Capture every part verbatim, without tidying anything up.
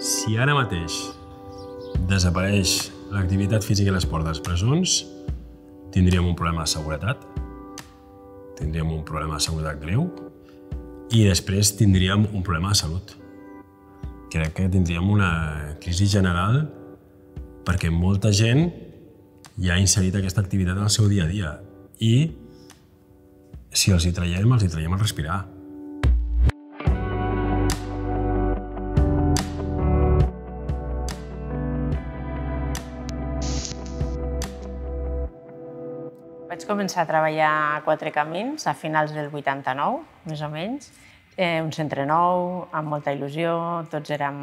Si ara mateix desapareix l'activitat física i l'esport dels presons, tindríem un problema de seguretat, tindríem un problema de seguretat greu i després tindríem un problema de salut. Crec que tindríem una crisi general perquè molta gent ja ha inserit aquesta activitat en el seu dia a dia i si els hi traiem, els hi traiem el respirar. Vaig començar a treballar a Quatre Camins a finals del vuitanta-nou, més o menys. Un centre nou, amb molta il·lusió, tots érem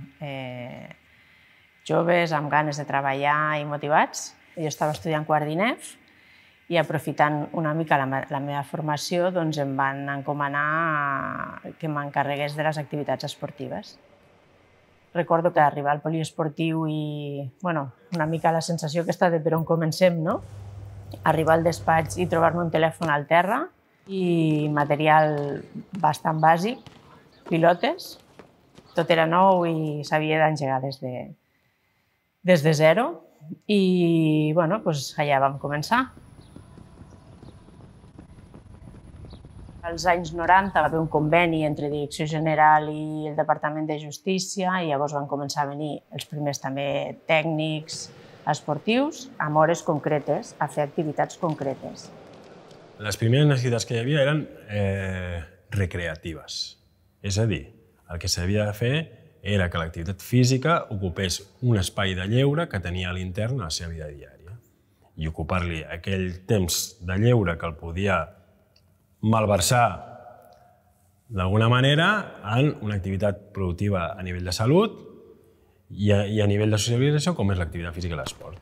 joves, amb ganes de treballar i motivats. Jo estava estudiant quart d'I N E F i aprofitant una mica la meva formació em van encomanar que m'encarregués de les activitats esportives. Recordo que arribar al poliesportiu i una mica la sensació aquesta de per on comencem, no? Arribar al despatx i trobar-me un telèfon al terra i material bastant bàsic, pilotes, tot era nou i s'havia d'engegar des de zero i allà vam començar. Als anys noranta va haver un conveni entre Direcció General i el Departament de Justícia i llavors van començar a venir els primers també tècnics esportius amb hores concretes, a fer activitats concretes. Les primeres necessitats que hi havia eren recreatives. És a dir, el que s'havia de fer era que l'activitat física ocupés un espai de lleure que tenia a l'intern a la seva vida diària i ocupar-li aquell temps de lleure que el podia malversar d'alguna manera en una activitat productiva a nivell de salut i a nivell de socialització, com és l'activitat física i l'esport.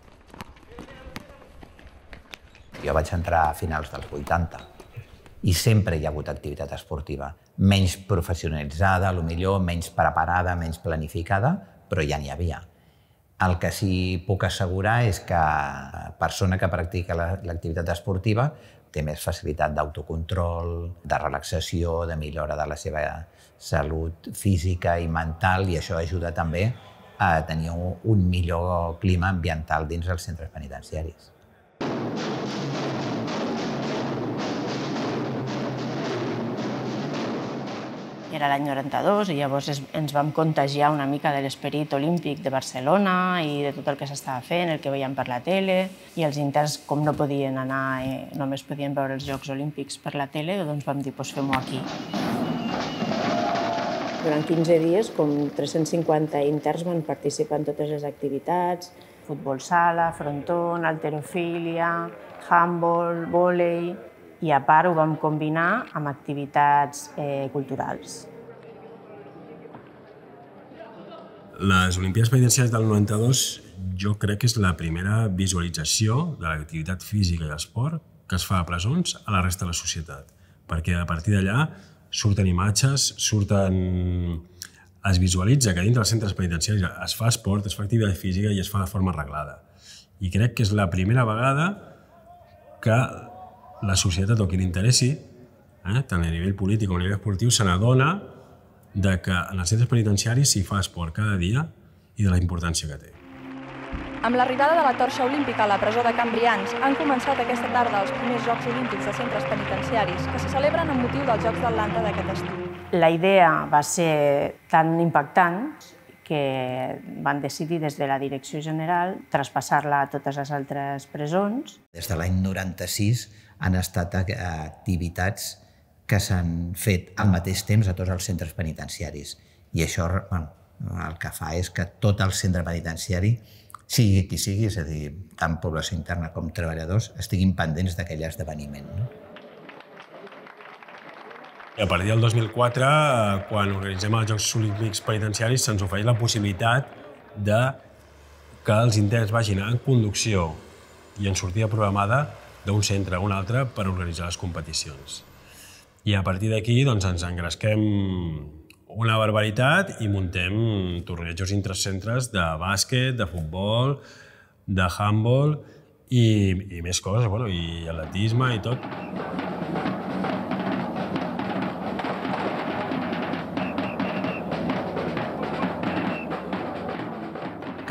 Jo vaig entrar a finals dels vuitanta i sempre hi ha hagut activitat esportiva, menys professionalitzada, potser menys preparada, menys planificada, però ja n'hi havia. El que sí puc assegurar és que la persona que practica l'activitat esportiva té més facilitat d'autocontrol, de relaxació, de millora de la seva salut física i mental i això ajuda també a tenir un millor clima ambiental dins dels centres penitenciaris. Era l'any noranta-dos i llavors ens vam contagiar una mica de l'esperit olímpic de Barcelona i de tot el que s'estava fent, el que veiem per la tele, i els interns, com no podien anar, només podien veure els Jocs Olímpics per la tele, doncs vam dir, doncs fem-ho aquí. Durant quinze dies, com tres-cents cinquanta interns van participar en totes les activitats, futbol sala, frontón, halterofília, handball, vòlei, i a part ho vam combinar amb activitats culturals. Les Olimpíades Penitenciàries del noranta-dos jo crec que és la primera visualització de l'activitat física i l'esport que es fa a presons a la resta de la societat, perquè a partir d'allà surten imatges, surten... es visualitza que dintre dels centres penitenciaris es fa esport, es fa activitat física i es fa de forma arreglada. I crec que és la primera vegada que la societat o qui li interessi, tant a nivell polític com a nivell esportiu, se n'adona que en els centres penitenciaris s'hi fa esport cada dia i de la importància que té. Amb l'arribada de la torxa olímpica a la presó de Can Brians han començat aquesta tarda els primers Jocs Olímpics de centres penitenciaris que se celebren amb motiu dels Jocs d'Atlanta d'aquest estiu. La idea va ser tan impactant que van decidir des de la Direcció General traspassar-la a totes les altres presons. Des de l'any noranta-sis han estat activitats que s'han fet al mateix temps a tots els centres penitenciaris. I això el que fa és que tot el centre penitenciari, sigui qui sigui, és a dir, tant població interna com treballadors, estiguin pendents d'aquell esdeveniment. A partir del dos mil quatre, quan organitzem els Jocs Olímpics Penitenciaris, se'ns ofereix la possibilitat que els interns vagin en conducció i en sortida programada d'un centre a un altre per organitzar les competicions. I a partir d'aquí ens engresquem una barbaritat i muntem tornejos intercentres de bàsquet, de futbol, de handball i més coses, i atletisme i tot.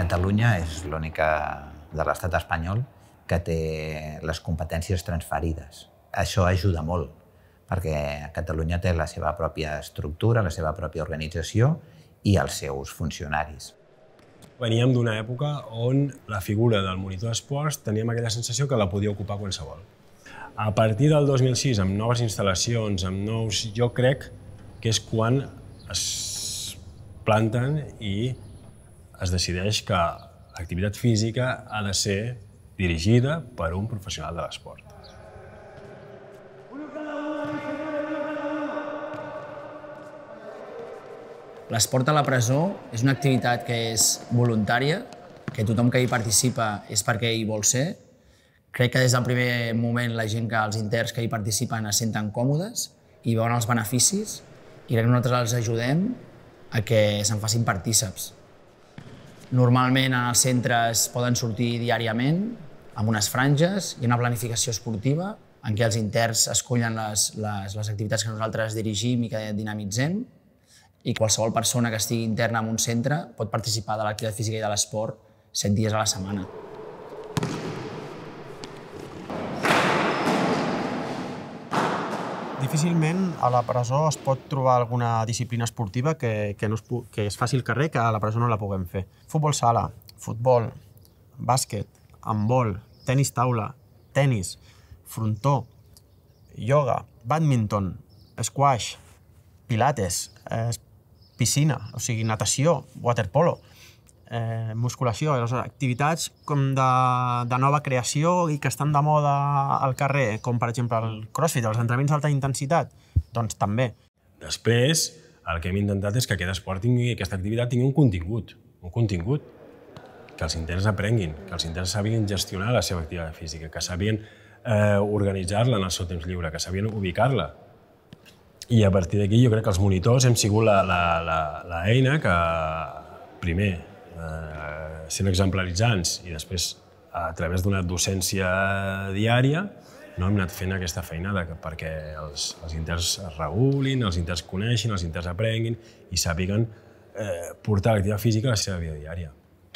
Catalunya és l'única de l'estat espanyol que té les competències transferides. Això ajuda molt, perquè Catalunya té la seva pròpia estructura, la seva pròpia organització i els seus funcionaris. Veníem d'una època on la figura del monitor d'esports teníem aquella sensació que la podia ocupar qualsevol. A partir del dos mil sis, amb noves instal·lacions, amb nous... Jo crec que és quan es planten i es decideix que l'activitat física ha de ser dirigida per un professional de l'esport. L'esport a la presó és una activitat que és voluntària, que tothom que hi participa és perquè hi vol ser. Crec que des del primer moment la gent que els interns que hi participen es senten còmodes i veuen els beneficis i crec que nosaltres els ajudem a que se'n facin partíceps. Normalment en els centres poden sortir diàriament amb unes franges i una planificació esportiva en què els interns escollen les, les, les activitats que nosaltres dirigim i que dinamitzem i qualsevol persona que estigui interna en un centre pot participar de l'activitat física i de l'esport set dies a la setmana. Difícilment a la presó es pot trobar alguna disciplina esportiva que, que, no es, que es faci al carrer que a la presó no la puguem fer. Futbol sala, futbol, bàsquet, handbol, tenis taula, tenis, frontó, ioga, bàdminton, squash, pilates, eh, piscina, o sigui, natació, waterpolo, eh, musculació, activitats com de, de nova creació i que estan de moda al carrer, com per exemple el crossfit, els entrenaments d'alta intensitat, doncs també. Després, el que hem intentat és que aquest esport tingui, aquesta activitat tingui un contingut, un contingut, que els interns aprenguin, que els interns sàpiguen gestionar la seva activitat física, que sàpiguen eh, organitzar-la en el seu temps lliure, que sàpiguen ubicar-la. I a partir d'aquí jo crec que els monitors hem sigut l'eina que, primer, eh, sent exemplaritzants i després, a través d'una docència diària, no hem anat fent aquesta feinada perquè els, els interns es regulin, els interns coneixin, els interns aprenguin i sàpiguen eh, portar l'activitat física a la seva vida diària.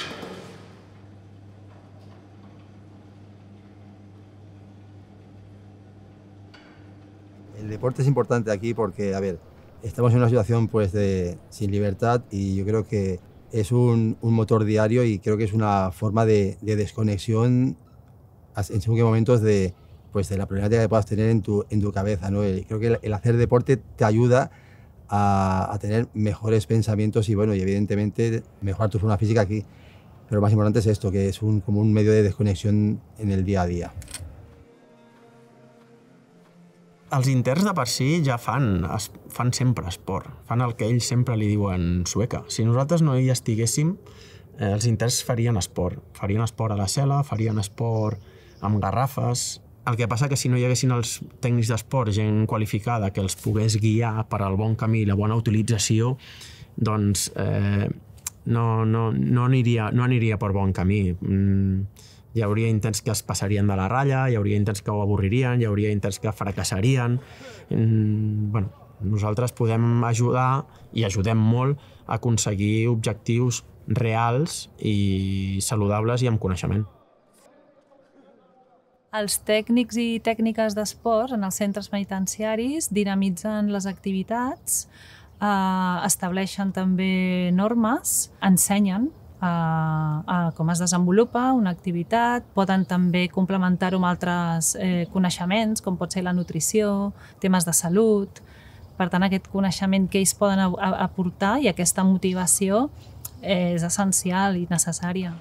El deporte es importante aquí porque, a ver, estamos en una situación pues, de, sin libertad y yo creo que es un, un motor diario y creo que es una forma de, de desconexión en según qué momentos de, pues, de la problemática que puedas tener en tu, en tu cabeza, ¿no? El, creo que el, el hacer deporte te ayuda a, a tener mejores pensamientos y, bueno, y evidentemente mejorar tu forma física aquí. Pero lo más importante es esto, que es un, como un medio de desconexión en el día a día. Els interns de per si ja fan, es, fan sempre esport, fan el que ells sempre li diuen sueca. Si nosaltres no hi estiguéssim, eh, els interns farien esport. Farien esport a la cel·la, farien esport amb garrafes. El que passa que si no hi haguessin els tècnics d'esport, gent qualificada que els pogués guiar per al bon camí i la bona utilització, doncs eh, no, no, no, aniria, no aniria per bon camí. Mm, Hi hauria interns que es passarien de la ratlla, hi hauria interns que ho avorririen, hi hauria interns que fracassarien. Mm, bueno, nosaltres podem ajudar, i ajudem molt, a aconseguir objectius reals i saludables i amb coneixement. Els tècnics i tècniques d'esport en els centres penitenciaris dinamitzen les activitats, eh, estableixen també normes, ensenyen A, a com es desenvolupa una activitat, poden també complementar-ho amb altres eh, coneixements, com pot ser la nutrició, temes de salut. Per tant, aquest coneixement que ells poden aportar i aquesta motivació eh, és essencial i necessària.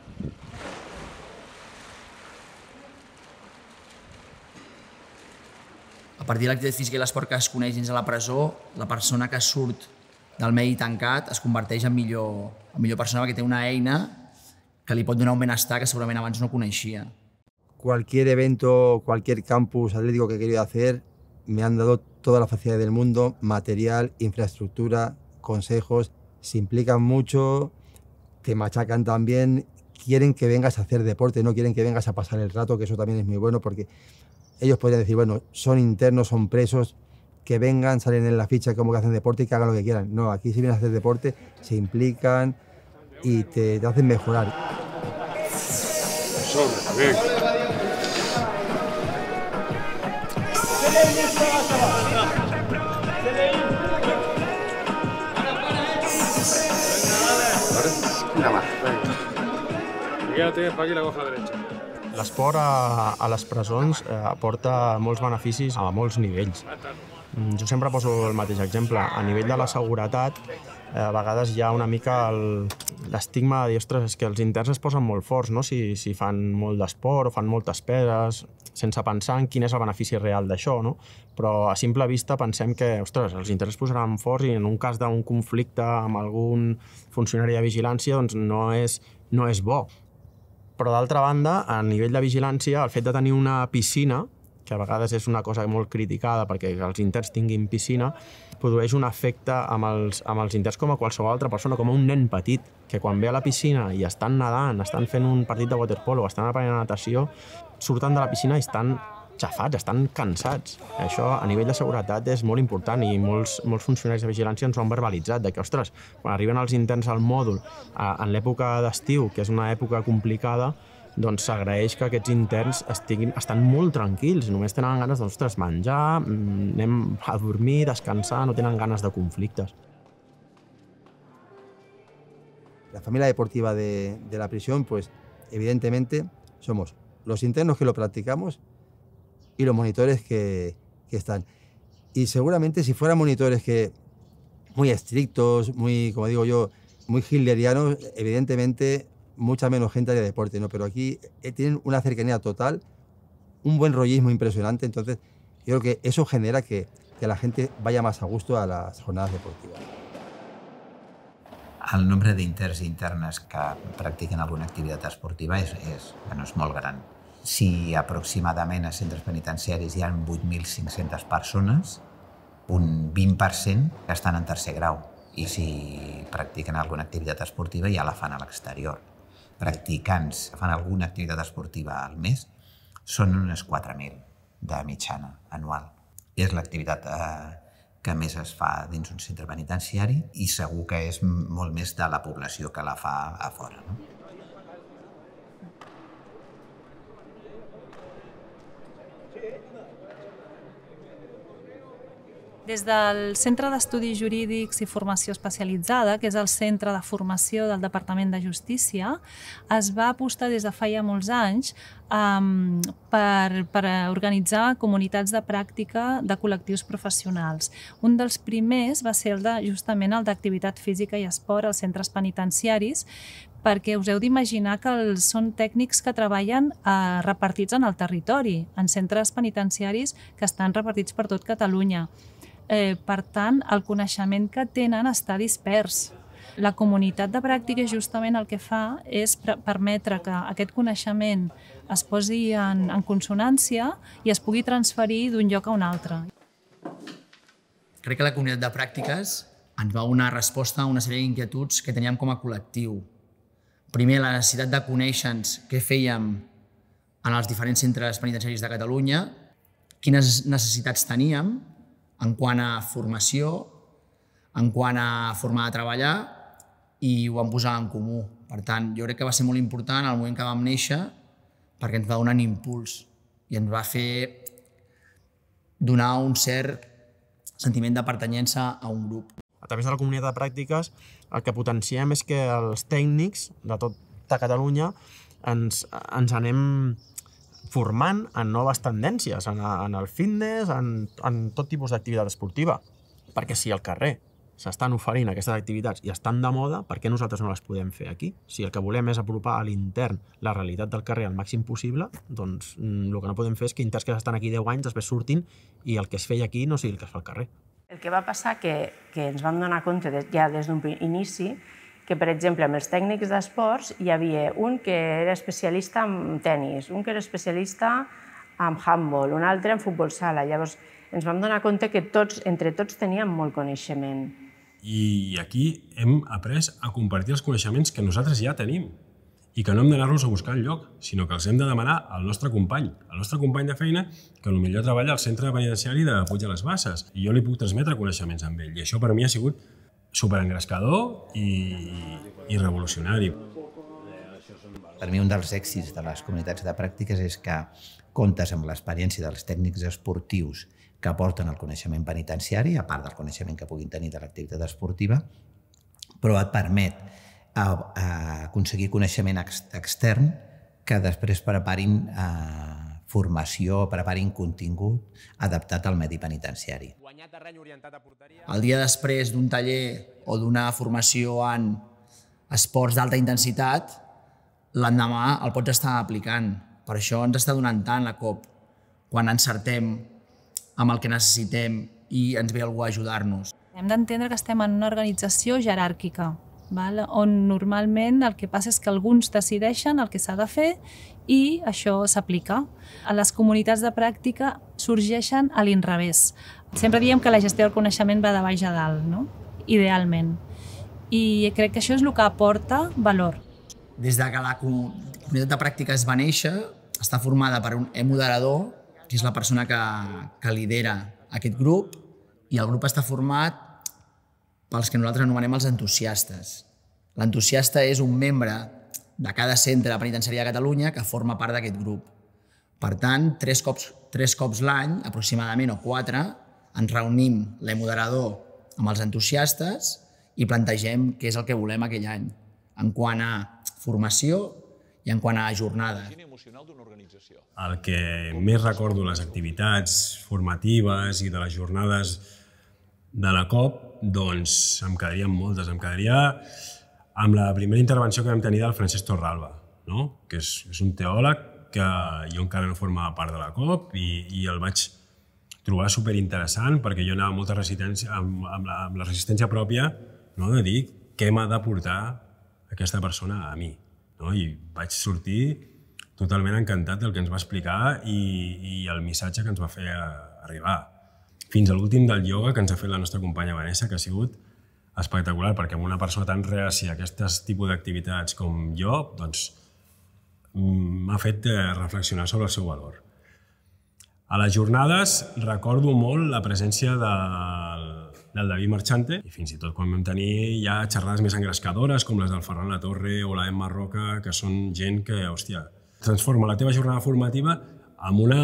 A partir de l'activitat física i l'esport que es coneix dins de la presó, la persona que surt del medi tancat es converteix en millor, en millor persona perquè té una eina que li pot donar un benestar que segurament abans no coneixia. Cualquier evento, cualquier campus atlético que he querido hacer, me han dado toda la facilidad del mundo, material, infraestructura, consejos, se implican mucho, te machacan también, quieren que vengas a hacer deporte, no quieren que vengas a pasar el rato, que eso también es muy bueno porque ellos podrían decir, bueno, son internos, son presos, que vengan, salen en la ficha como que hacen deporte y que hagan lo que quieran. No, aquí si vienen a hacer deporte, se implican, y te, te hacen mejorar. L'esport a, a les presons eh, aporta molts beneficis a molts nivells. Jo sempre poso el mateix exemple. A nivell de la seguretat, eh, a vegades hi ha una mica l'estigma de dir, ostres, és que els interns es posen molt forts, no? Si, si fan molt d'esport o fan moltes peses, sense pensar en quin és el benefici real d'això, no? Però a simple vista pensem que, ostres, els interns es posaran forts i en un cas d'un conflicte amb algun funcionari de vigilància doncs no és, no és bo. Però d'altra banda, a nivell de vigilància, el fet de tenir una piscina, que a vegades és una cosa molt criticada perquè els interns tinguin piscina, produeix un efecte amb els, amb els interns com a qualsevol altra persona, com a un nen petit, que quan ve a la piscina i estan nedant, estan fent un partit de waterpolo, estan aprenent natació, surten de la piscina i estan xafats, estan cansats. Això a nivell de seguretat és molt important i molts, molts funcionaris de vigilància ens ho han verbalitzat, de que, ostres, quan arriben els interns al mòdul en l'època d'estiu, que és una època complicada, doncs s'agraeix que aquests interns estiguin, estan molt tranquils, només tenen ganes de, ostres, menjar, anem a dormir, descansar, no tenen ganes de conflictes. La familia deportiva de, de la prisión, pues evidentemente somos los internos que lo practicamos y los monitores que, que están. Y seguramente si fueran monitores que muy estrictos, muy, como digo yo, muy hitlerianos, evidentemente mucha menos gente haría deporte, ¿no? Pero aquí tienen una cercanía total, un buen rollismo impresionante, entonces yo creo que eso genera que, que la gente vaya más a gusto a las jornadas deportivas. El nombre d'interns i internes que practiquen alguna activitat esportiva és, és, bueno, és molt gran. Si aproximadament a centres penitenciaris hi ha vuit mil cinc-centes persones, un vint per cent estan en tercer grau. I si practiquen alguna activitat esportiva ja la fan a l'exterior. Practicants que fan alguna activitat esportiva al mes són unes quatre mil de mitjana anual. És l'activitat eh, que més es fa dins un centre penitenciari i segur que és molt més de la població que la fa a fora, no? Des del Centre d'Estudis Jurídics i Formació Especialitzada, que és el centre de formació del Departament de Justícia, es va apostar des de feia molts anys um, per, per organitzar comunitats de pràctica de col·lectius professionals. Un dels primers va ser el de, justament el d'activitat física i esport als centres penitenciaris, perquè us heu d'imaginar que els, són tècnics que treballen eh, repartits en el territori, en centres penitenciaris que estan repartits per tot Catalunya. Eh, per tant, el coneixement que tenen està dispers. La comunitat de pràctica justament el que fa és permetre que aquest coneixement es posi en, en consonància i es pugui transferir d'un lloc a un altre. Crec que la comunitat de pràctiques ens va donar resposta a una sèrie d'inquietuds que teníem com a col·lectiu. Primer, la necessitat de conèixer què fèiem en els diferents centres penitenciaris de Catalunya, quines necessitats teníem en quant a formació, en quant a forma de treballar, i ho vam posar en comú. Per tant, jo crec que va ser molt important el moment que vam néixer perquè ens va donar un impuls i ens va fer donar un cert sentiment de pertanyença a un grup. A través de la comunitat de pràctiques el que potenciem és que els tècnics de tota Catalunya ens, ens anem formant en noves tendències, en, en el fitness, en, en tot tipus d'activitat esportiva. Perquè si al carrer s'estan oferint aquestes activitats i estan de moda, per què nosaltres no les podem fer aquí? Si el que volem és apropar a l'intern la realitat del carrer al màxim possible, doncs el que no podem fer és que interns que estan aquí deu anys després surtin i el que es feia aquí no sigui el que es fa al carrer. El que va passar que, que ens vam donar compte de, ja des d'un inici que, per exemple, amb els tècnics d'esports hi havia un que era especialista en tennis, un que era especialista en handball, un altre en futbol sala. Llavors ens vam donar compte que tots, entre tots teníem molt coneixement. I aquí hem après a compartir els coneixements que nosaltres ja tenim i que no hem d'anar-los a buscar enlloc, sinó que els hem de demanar al nostre company, al nostre company de feina, que potser treballa al centre penitenciari de Puig de les Basses, i jo li puc transmetre coneixements amb ell. I això per mi ha sigut superengrescador i, i revolucionari. Per mi un dels èxits de les comunitats de pràctiques és que comptes amb l'experiència dels tècnics esportius que aporten el coneixement penitenciari, a part del coneixement que puguin tenir de l'activitat esportiva, però et permet a, a aconseguir coneixement ex, extern que després preparin eh, formació, preparin contingut adaptat al medi penitenciari. El dia després d'un taller o d'una formació en esports d'alta intensitat, l'endemà el pots estar aplicant. Per això ens està donant tant la C O P, quan encertem amb el que necessitem i ens ve algú a ajudar-nos. Hem d'entendre que estem en una organització jeràrquica, val? On normalment el que passa és que alguns decideixen el que s'ha de fer i això s'aplica. A les comunitats de pràctica sorgeixen a l'inrevés. Sempre diem que la gestió del coneixement va de baix a dalt, no? Idealment. I crec que això és el que aporta valor. Des de que la comunitat de pràctica es va néixer, està formada per un e-moderador, que és la persona que, que lidera aquest grup, i el grup està format pels que nosaltres anomenem els entusiastes. L'entusiasta és un membre de cada centre penitenciari de Catalunya que forma part d'aquest grup. Per tant, tres cops, tres cops l'any, aproximadament, o quatre, ens reunim l'e-moderador amb els entusiastes i plantegem què és el que volem aquell any, en quant a formació i en quant a jornada. El que més recordo les activitats formatives i de les jornades de la C O P, doncs em quedarien moltes. Em quedaria amb la primera intervenció que vam tenir del Francesc Torralba, no? Que és, és un teòleg que jo encara no formava part de la C O P i, i el vaig trobar superinteressant perquè jo anava amb molta resistència, amb, amb, la, amb la resistència pròpia, no? De dir què m'ha d'aportar aquesta persona a mi. No? I vaig sortir totalment encantat del que ens va explicar i, i el missatge que ens va fer arribar. Fins a l'últim del ioga que ens ha fet la nostra companya Vanessa, que ha sigut espectacular, perquè amb una persona tan reàcia a aquest tipus d'activitats com jo, doncs m'ha fet reflexionar sobre el seu valor. A les jornades recordo molt la presència del, del David Marchante i fins i tot quan vam tenir ja xerrades més engrescadores com les del Ferran Latorre o la Emma Roca, que són gent que, hòstia, transforma la teva jornada formativa en una...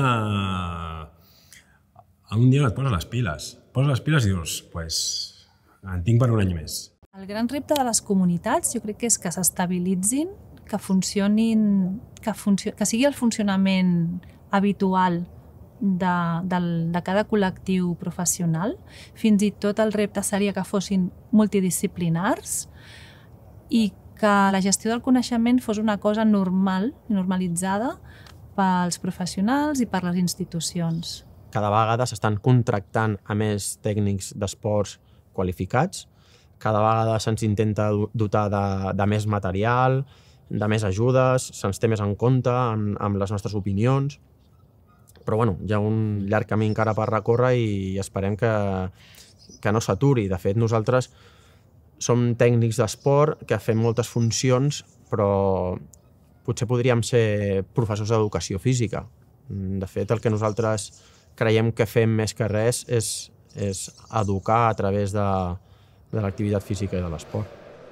en un dia on et poses les piles. Poses les piles i dius, pues, en tinc per un any més. El gran repte de les comunitats jo crec que és que s'estabilitzin, que funcionin, que, funcio, que sigui el funcionament habitual de, de, de cada col·lectiu professional. Fins i tot el repte seria que fossin multidisciplinars i que la gestió del coneixement fos una cosa normal, normalitzada pels professionals i per les institucions. Cada vegada s'estan contractant a més tècnics d'esports qualificats, cada vegada se'ns intenta dotar de, de més material, de més ajudes, se'ns té més en compte amb, amb les nostres opinions, però bueno, hi ha un llarg camí encara per recórrer i esperem que, que no s'aturi. De fet, nosaltres som tècnics d'esport que fem moltes funcions, però potser podríem ser professors d'educació física. De fet, el que nosaltres creiem que fem més que res és, és educar a través de, de l'activitat física i de l'esport.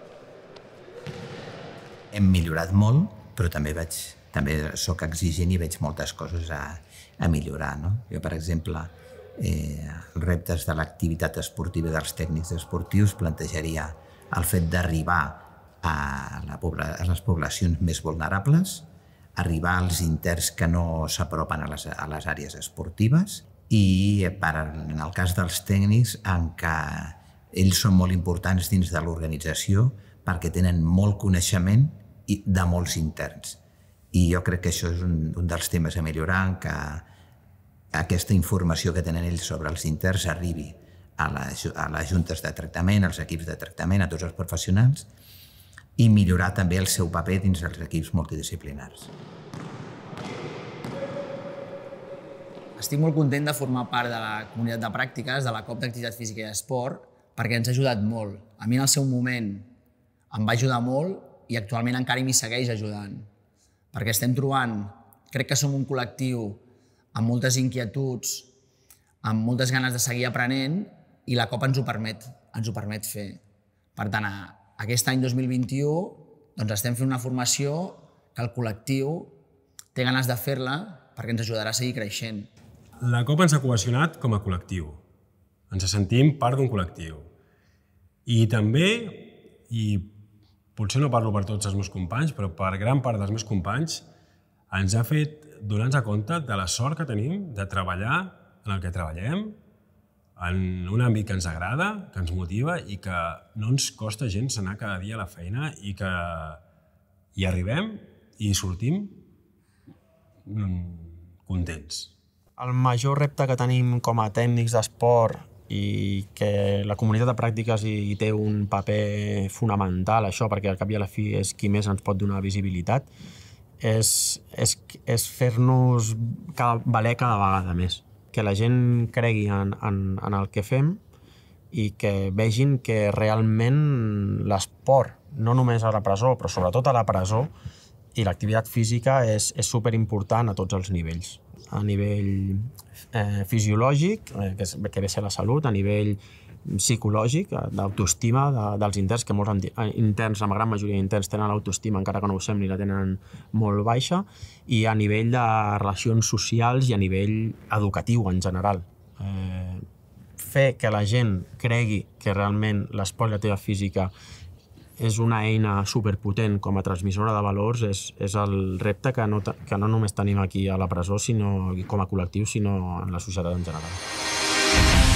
Hem millorat molt, però també veig, també soc exigent i veig moltes coses a, a millorar. No? Jo, per exemple, eh, els reptes de l'activitat esportiva dels tècnics esportius plantejaria el fet d'arribar a, la, a les poblacions més vulnerables, arribar als interns que no s'apropen a, les, a les àrees esportives i, per, en el cas dels tècnics, en què ells són molt importants dins de l'organització perquè tenen molt coneixement de molts interns. I jo crec que això és un, un dels temes a millorar, en què aquesta informació que tenen ells sobre els interns arribi a les, a les juntes de tractament, als equips de tractament, a tots els professionals, i millorar també el seu paper dins dels equips multidisciplinars. Estic molt content de formar part de la comunitat de pràctiques de la C O P d'Activitat Física i Esport perquè ens ha ajudat molt. A mi en el seu moment em va ajudar molt i actualment encara m'hi segueix ajudant. Perquè estem trobant, crec que som un col·lectiu amb moltes inquietuds, amb moltes ganes de seguir aprenent i la C O P ens ho permet, ens ho permet fer. Per tant, aquest any dos mil vint-i-u doncs estem fent una formació que el col·lectiu té ganes de fer-la perquè ens ajudarà a seguir creixent. La COP ens ha cohesionat com a col·lectiu. Ens sentim part d'un col·lectiu. I també, i potser no parlo per tots els meus companys, però per gran part dels meus companys, ens ha fet donar-nos compte de la sort que tenim de treballar en el que treballem, en un àmbit que ens agrada, que ens motiva i que no ens costa gens anar cada dia a la feina i que hi arribem i sortim contents. El major repte que tenim com a tècnics d'esport i que la comunitat de pràctiques hi té un paper fonamental, això, perquè al cap i a la fi és qui més ens pot donar visibilitat, és, és, és fer-nos valer cada vegada més. Que la gent cregui en, en, en el que fem i que vegin que realment l'esport, no només a la presó, però sobretot a la presó, i l'activitat física és, és superimportant a tots els nivells. A nivell eh, fisiològic, eh, que, és, que ve a ser la salut, a nivell psicològic, d'autoestima de, dels interns, que molts interns, la gran majoria d'interns tenen l'autoestima, encara que no ho sembli, la tenen molt baixa, i a nivell de relacions socials i a nivell educatiu en general. Eh, fer que la gent cregui que realment l'esport i l'activitat física és una eina superpotent com a transmissora de valors és, és el repte que no, que no només tenim aquí a la presó sinó com a col·lectiu, sinó en la societat en general.